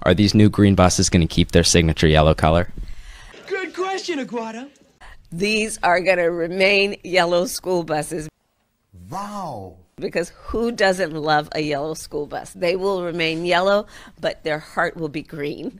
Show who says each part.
Speaker 1: Are these new green buses going to keep their signature yellow color?
Speaker 2: Good question, Aguado.
Speaker 3: These are going to remain yellow school buses.
Speaker 4: Wow.
Speaker 3: Because who doesn't love a yellow school bus? They will remain yellow, but their heart will be green.